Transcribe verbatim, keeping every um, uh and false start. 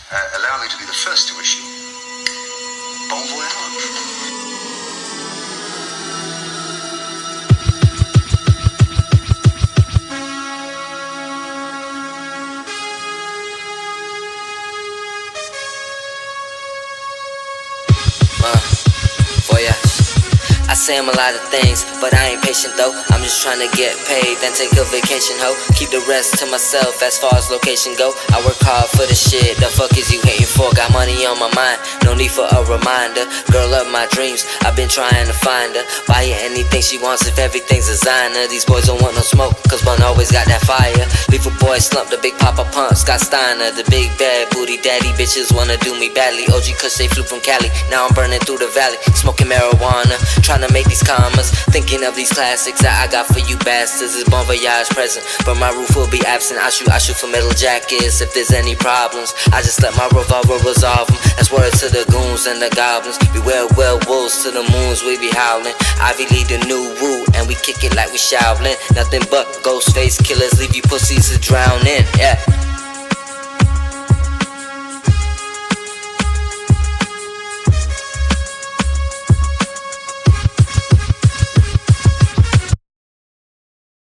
Uh, allow me to be the first to wish you bon voyage. Uh, voyage. I say I'm a lot of things, but I ain't patient though. I'm just trying to get paid, then take a vacation, ho. Keep the rest to myself as far as location go. I work hard for the shit, the fuck is you hating for? Got money on my mind, no need for a reminder. Girl of my dreams, I've been trying to find her. Buy her anything she wants if everything's designer. These boys don't want no smoke, cause one always got that fire. Leave a boy slump, the big papa pump, Scott Steiner. The big bad booty daddy bitches wanna do me badly. O G cause they flew from Cali, now I'm burning through the valley. Smoking marijuana, trying to make these commas, thinking of these classics that I got for you bastards. It's bon voyage present, but my roof will be absent. I shoot, I shoot for metal jackets. If there's any problems, I just let my revolver resolve them. That's word to the goons and the goblins. Beware werewolves to the moons, we be howling. Ivy lead the new woo, and we kick it like we Shaolin. Nothing but ghost face killers, leave you pussies to drown in, yeah.